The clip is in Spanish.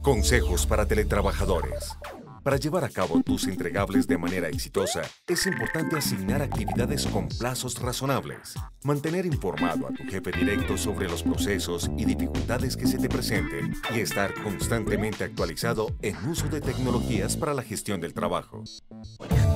Consejos para teletrabajadores. Para llevar a cabo tus entregables de manera exitosa, es importante asignar actividades con plazos razonables, mantener informado a tu jefe directo sobre los procesos y dificultades que se te presenten y estar constantemente actualizado en uso de tecnologías para la gestión del trabajo.